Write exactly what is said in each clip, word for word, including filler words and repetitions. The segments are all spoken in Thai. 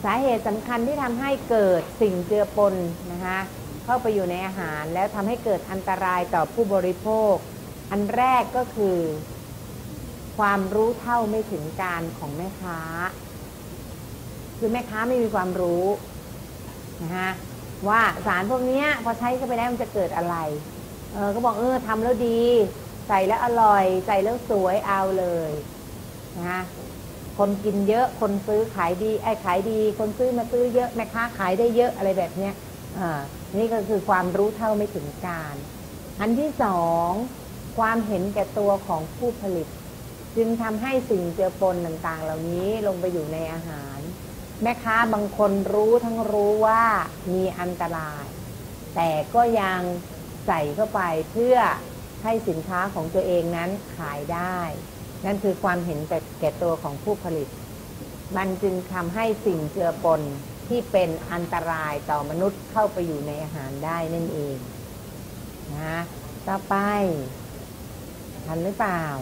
สาเหตุสำคัญที่ทำให้เกิดสิ่งเจือปนนะคะเข้าไปอยู่ในอาหารแล้วทำให้เกิดอันตรายต่อผู้บริโภคอันแรกก็คือความรู้เท่าไม่ถึงการของแม่ค้าคือแม่ค้าไม่มีความรู้นะคะว่าสารพวกนี้พอใช้เข้าไปแล้วมันจะเกิดอะไรเออก็บอกเออทำแล้วดีใส่แล้วอร่อยใส่แล้วสวยเอาเลยนะคะคนกินเยอะคนซื้อขายดีไอ้ขายดีคนซื้อมาซื้อเยอะแม่ค้าขายได้เยอะอะไรแบบเนี้ยอ่านี่ก็คือความรู้เท่าไม่ถึงการอันที่สองความเห็นแก่ตัวของผู้ผลิตจึงทำให้สิ่งเจือปนต่างๆเหล่านี้ลงไปอยู่ในอาหารแม่ค้าบางคนรู้ทั้งรู้ว่ามีอันตรายแต่ก็ยังใส่เข้าไปเพื่อให้สินค้าของตัวเองนั้นขายได้นั่นคือความเห็นแก่ตัวของผู้ผลิตมันจึงทำให้สิ่งเจือปนที่เป็นอันตรายต่อมนุษย์เข้าไปอยู่ในอาหารได้นั่นเองนะต่อไปทันหรือเปล่า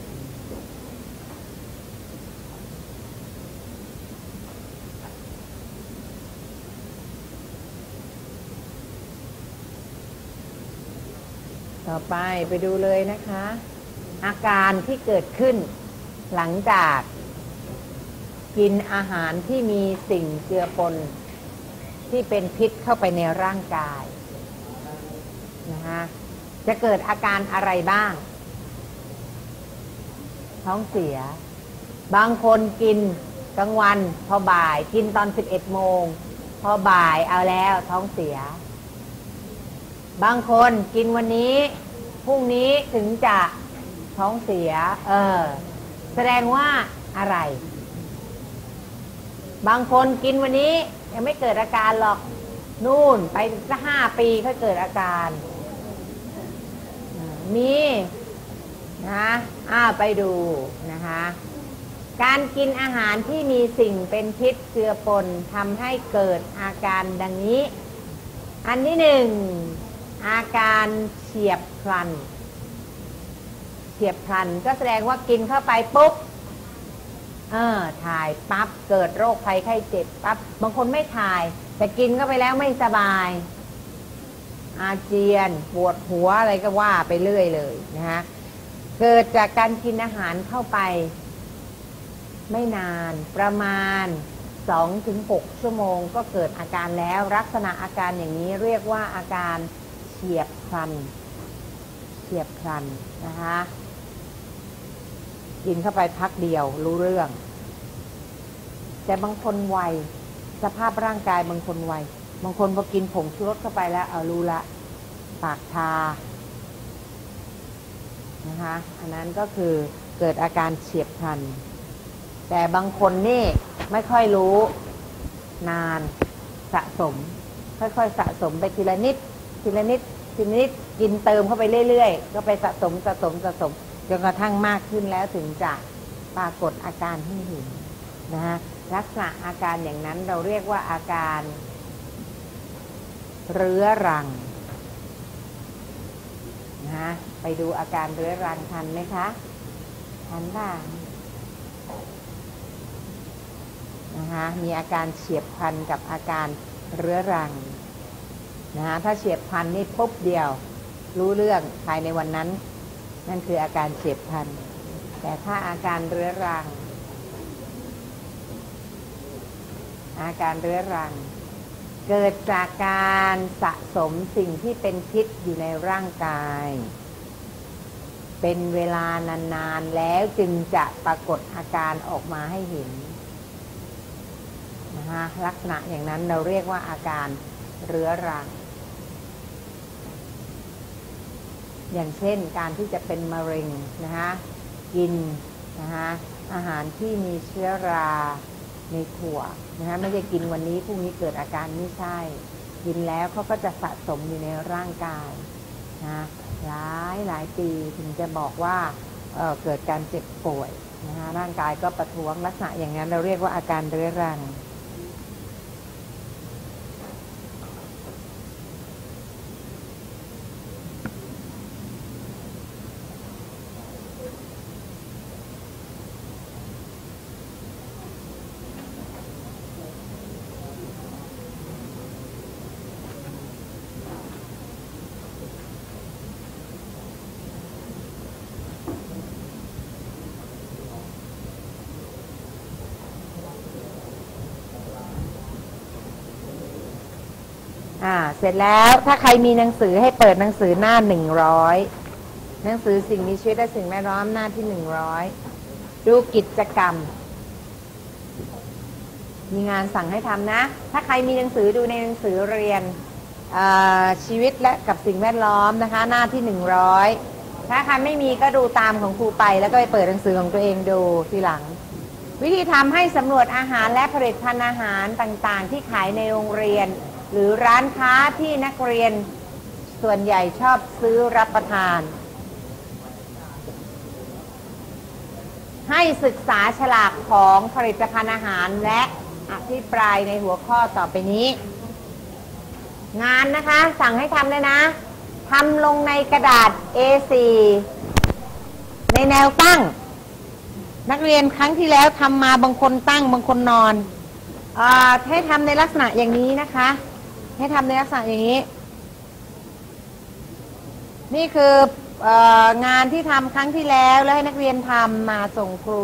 ต่อไปไปดูเลยนะคะอาการที่เกิดขึ้นหลังจากกินอาหารที่มีสิ่งเจือปนที่เป็นพิษเข้าไปในร่างกายนะคะจะเกิดอาการอะไรบ้างท้องเสียบางคนกินกลางวันพอบ่ายกินตอนสิบเอ็ดโมงพอบ่ายเอาแล้วท้องเสียบางคนกินวันนี้พรุ่งนี้ถึงจะท้องเสียเออแสดงว่าอะไรบางคนกินวันนี้ยังไม่เกิดอาการหรอกนู่นไปสักห้าปีก็เกิดอาการมีนะอ้าไปดูนะคะการกินอาหารที่มีสิ่งเป็นพิษเจือปนทำให้เกิดอาการดังนี้อันที่หนึ่งอาการเฉียบพลันเฉียบพลันก็แสดงว่ากินเข้าไปปุ๊บเออถ่ายปั๊บเกิดโรคภัยไข้เจ็บปั๊บบางคนไม่ถ่ายแต่กินเข้าไปแล้วไม่สบายอาเจียนปวดหัวอะไรก็ว่าไปเรื่อยเลยนะคะเกิดจากการกินอาหารเข้าไปไม่นานประมาณ สองถึงหก ชั่วโมงก็เกิดอาการแล้วลักษณะอาการอย่างนี้เรียกว่าอาการเฉียบพลันเฉียบพลันนะคะกินเข้าไปพักเดียวรู้เรื่องแต่บางคนไวสภาพร่างกายบางคนไวบางคนพอกินผงชูรสเข้าไปแล้วเอารู้ละปากชานะคะอันนั้นก็คือเกิดอาการเฉียบพลันแต่บางคนนี่ไม่ค่อยรู้นานสะสมค่อยๆสะสมไปทีละนิดทีละนิดทีละนิดกินเติมเข้าไปเรื่อยๆก็ไปสะสมสะสมสะสมจนกระทั่งมากขึ้นแล้วถึงจะปรากฏอาการให้เห็นนะฮะลักษณะอาการอย่างนั้นเราเรียกว่าอาการเรื้อรังนะไปดูอาการเรื้อรังทันไหมคะทันบ้างนะคะมีอาการเฉียบพลันกับอาการเรื้อรังนะคะถ้าเฉียบพลันนี่ปุ๊บเดียวรู้เรื่องภายในวันนั้นนั่นคืออาการเฉียบพลันแต่ถ้าอาการเรื้อรังอาการเรื้อรังเกิดจากการสะสมสิ่งที่เป็นพิษอยู่ในร่างกายเป็นเวลานานๆแล้วจึงจะปรากฏอาการออกมาให้เห็นนะคะลักษณะอย่างนั้นเราเรียกว่าอาการเรื้อรังอย่างเช่นการที่จะเป็นมะเร็งนะคะกินนะคะอาหารที่มีเชื้อราในถั่วนะคะไม่ใช่กินวันนี้พรุ่งนี้เกิดอาการไม่ใช่กินแล้วเขาก็จะสะสมอยู่ในร่างกายนะหลายหลายปีถึงจะบอกว่า เอ่อ เกิดการเจ็บป่วยนะคะร่างกายก็ประท้วงลักษณะอย่างนั้นเราเรียกว่าอาการเรื้อรังอ่าเสร็จแล้วถ้าใครมีหนังสือให้เปิดหนังสือหน้าหนึ่งร้อยหนังสือสิ่งมีชีวิตและสิ่งแวดล้อมหน้าที่หนึ่งร้อยดูกิจกรรมมีงานสั่งให้ทำนะถ้าใครมีหนังสือดูในหนังสือเรียนชีวิตและกับสิ่งแวดล้อมนะคะหน้าที่หนึ่งร้อยถ้าใครไม่มีก็ดูตามของครูไปแล้วก็ไปเปิดหนังสือของตัวเองดูทีหลังวิธีทำให้สำรวจอาหารและผลิตภัณฑ์อาหารต่างๆที่ขายในโรงเรียนหรือร้านค้าที่นักเรียนส่วนใหญ่ชอบซื้อรับประทานให้ศึกษาฉลากของผลิตภัณฑ์อาหารและอภิปรายในหัวข้อต่อไปนี้งานนะคะสั่งให้ทำเลยนะทำลงในกระดาษ เอ โฟร์ ในแนวตั้งนักเรียนครั้งที่แล้วทำมาบางคนตั้งบางคนนอนเอ่อให้ทำในลักษณะอย่างนี้นะคะให้ทำในลักษณะอย่างนี้นี่คือเอ่องานที่ทำครั้งที่แล้วแล้วให้นักเรียนทำมาส่งครู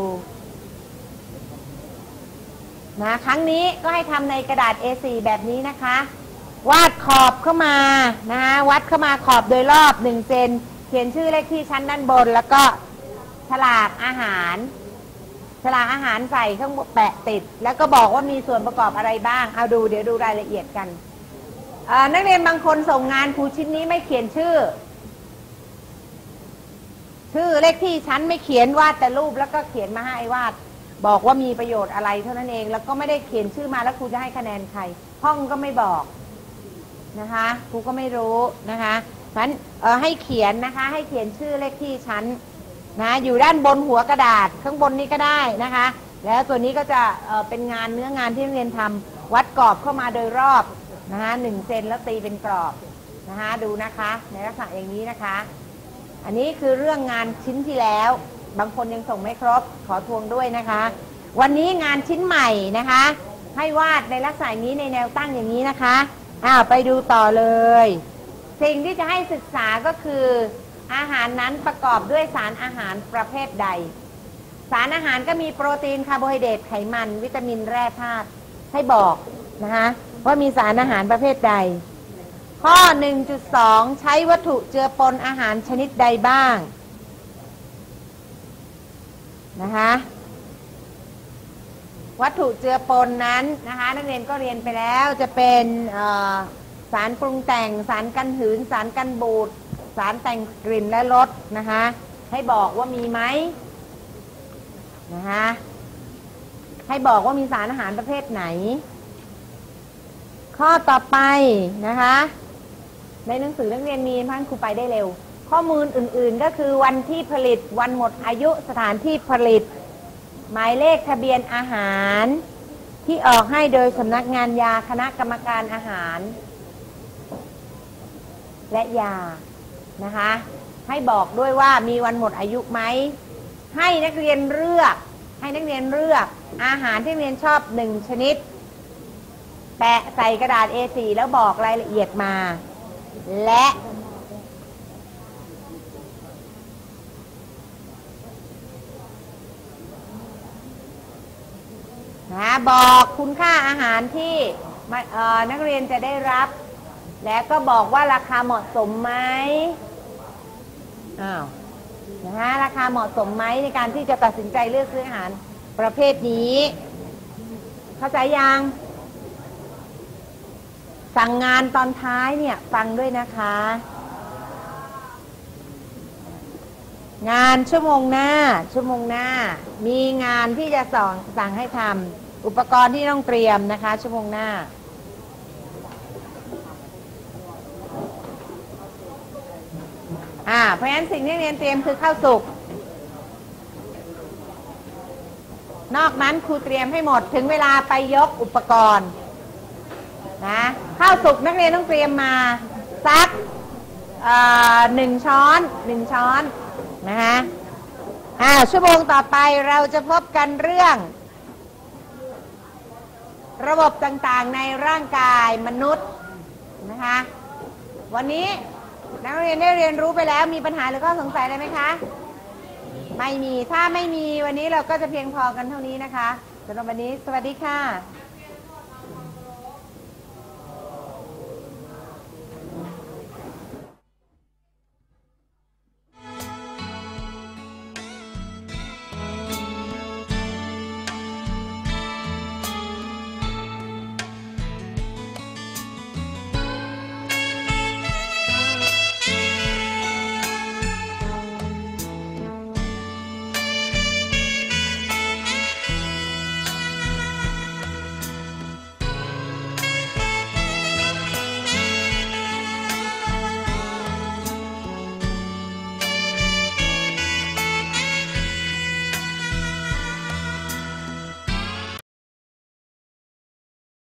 นะครั้งนี้ก็ให้ทำในกระดาษ เอ โฟร์ แบบนี้นะคะวาดขอบเข้ามานะวัดเข้ามาขอบโดยรอบหนึ่งเซนเขียนชื่อเลขที่ชั้นด้านบนแล้วก็ฉลากอาหารฉลากอาหารใส่ข้างบนแปะติดแล้วก็บอกว่ามีส่วนประกอบอะไรบ้างเอาดูเดี๋ยวดูรายละเอียดกันนักเรียนบางคนส่งงานครูชิ้นนี้ไม่เขียนชื่อชื่อเลขที่ชั้นไม่เขียนวาดแต่รูปแล้วก็เขียนมาให้วาดบอกว่ามีประโยชน์อะไรเท่านั้นเองแล้วก็ไม่ได้เขียนชื่อมาแล้วครูจะให้คะแนนใครห้องก็ไม่บอกนะคะครูก็ไม่รู้นะคะเพราะฉะนั้นให้เขียนนะคะให้เขียนชื่อเลขที่ชั้นนะอยู่ด้านบนหัวกระดาษข้างบนนี้ก็ได้นะคะแล้วตัวนี้ก็จะเอ่อเป็นงานเนื้องานที่นักเรียนทำวัดกรอบเข้ามาโดยรอบนะคะหนึ่งเซนแล้วตีเป็นกรอบนะคะดูนะคะในลักษณะอย่างนี้นะคะอันนี้คือเรื่องงานชิ้นที่แล้วบางคนยังส่งไม่ครบขอทวงด้วยนะคะวันนี้งานชิ้นใหม่นะคะให้วาดในลักษณะนี้ในแนวตั้งอย่างนี้นะคะอ้าวไปดูต่อเลยสิ่งที่จะให้ศึกษาก็คืออาหารนั้นประกอบด้วยสารอาหารประเภทใดสารอาหารก็มีโปรตีนคาร์โบไฮเดรตไขมันวิตามินแร่ธาตุให้บอกนะคะว่ามีสารอาหารประเภทใดข้อ หนึ่งจุดสอง ใช้วัตถุเจือปนอาหารชนิดใดบ้างนะคะวัตถุเจือปนนั้นนะคะนักเรียนก็เรียนไปแล้วจะเป็นสารปรุงแต่งสารกันหืนสารกันบูดสารแต่งกลิ่นและรสนะคะให้บอกว่ามีไหมนะคะให้บอกว่ามีสารอาหารประเภทไหนข้อต่อไปนะคะในหนังสือนักเรียนมีพันครูไปได้เร็วข้อมูลอื่นๆก็คือวันที่ผลิตวันหมดอายุสถานที่ผลิตหมายเลขทะเบียนอาหารที่ออกให้โดยสำนักงานยาคณะกรรมการอาหารและยานะคะให้บอกด้วยว่ามีวันหมดอายุไหมให้นักเรียนเลือกให้นักเรียนเลือกอาหารที่นักเรียนชอบหนึ่งชนิดแปะใส่กระดาษ เอ โฟร์ แล้วบอกรายละเอียดมาและนะบอกคุณค่าอาหารที่นักเรียนจะได้รับและก็บอกว่าราคาเหมาะสมไหมอ้าวนะคะราคาเหมาะสมไหมในการที่จะตัดสินใจเลือกซื้ออาหารประเภทนี้เข้าใจยังสั่งงานตอนท้ายเนี่ยฟังด้วยนะคะงานชั่วโมงหน้าชั่วโมงหน้ามีงานที่จะสั่งสั่งให้ทำอุปกรณ์ที่ต้องเตรียมนะคะชั่วโมงหน้าอ่าเพราะฉะนั้นสิ่งที่เรียนเตรียมคือข้าวสุกนอกนั้นครูเตรียมให้หมดถึงเวลาไปยกอุปกรณ์นะข้าวสุกนักเรียนต้องเตรียมมาสักหนึ่งช้อนหนึ่งช้อนนะคะอ่าชั่วโมงต่อไปเราจะพบกันเรื่องระบบต่างๆในร่างกายมนุษย์นะคะวันนี้นักเรียนได้เรียนรู้ไปแล้วมีปัญหาหรือข้อสงสัยอะไรไหมคะไม่มีถ้าไม่มีวันนี้เราก็จะเพียงพอกันเท่านี้นะคะสำหรับวันนี้สวัสดีค่ะ